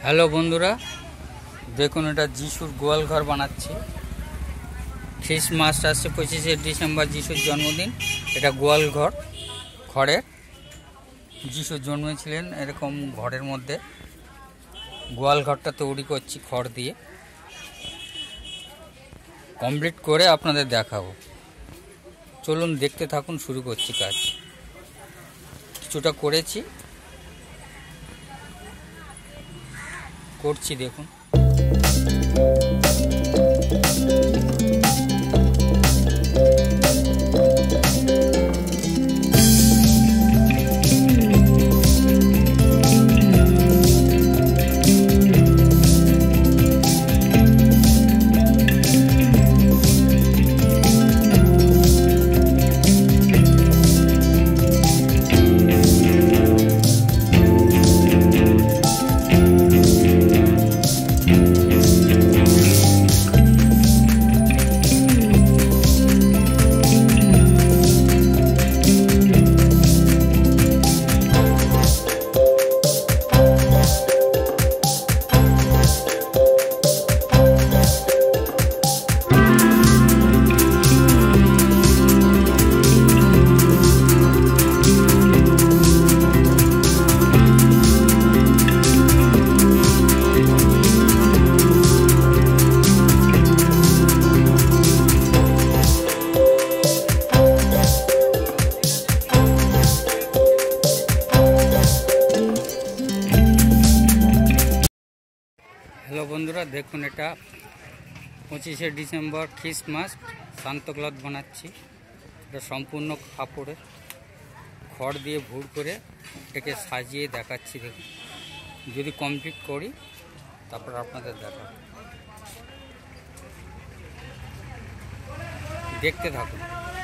Hello बंधुरा देखुन एटा जिशुर गोयाल घर बनाচ্ছি। ख्रिसमास आसছে 25 डिसेम्बर जिशुर जन्मदिन। এটা গোয়াল ঘর, খড়ের। যিশু জন্মেছিলেন এরকম ঘরের মধ্যে। গোয়াল ঘরটা তৈরি করছি খড় দিয়ে। কমপ্লিট করে আপনাদের দেখাবো। চলুন দেখতে থাকুন, শুরু করছি কাজ। কিছুটা করছি দেখুন। हेलो बंधुरा देखुन एटा 25 डिसेम्बर ख्रिसमास शांता क्लॉथ बनाচ্ছি। এটা সম্পূর্ণ কাপড়ে খড় দিয়ে ভুর করে এটাকে সাজিয়ে দেখাচ্ছি। দেখুন, যদি কমপ্লিট করি তারপর আপনাদের দেখাবো। দেখতে থাকুন।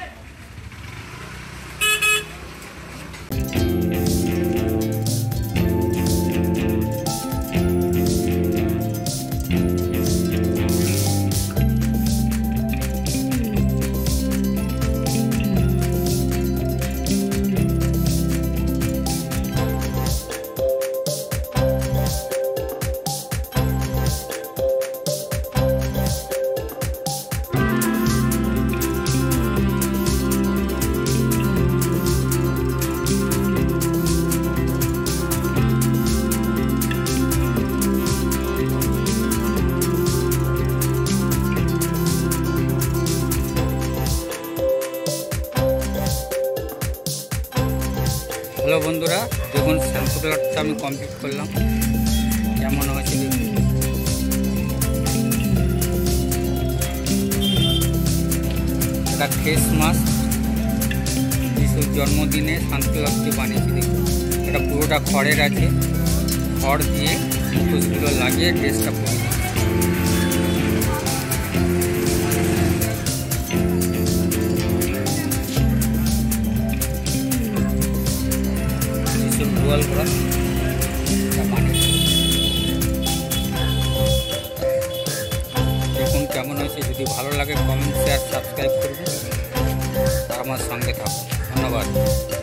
हेलो बंधुरा देखुन शांता क्लॉथটা আমি কমপ্লিট করলাম। কেমন হয়েছে দেখুন। এটা খ্রিসমাস যিশুর জন্মদিনে শান্তা ক্লথটি বানিয়েছি। দেখুন, এটা পুরোটা খড়ের আছে। খড় দিয়ে মুখোশগুলো লাগিয়ে ড্রেসটা পরে গোয়াল ঘর দেখুন কেমন হয়েছে। যদি ভালো লাগে কমেন্ট, শেয়ার, সাবস্ক্রাইব করবেন আর আমার সঙ্গে থাকুন। ধন্যবাদ।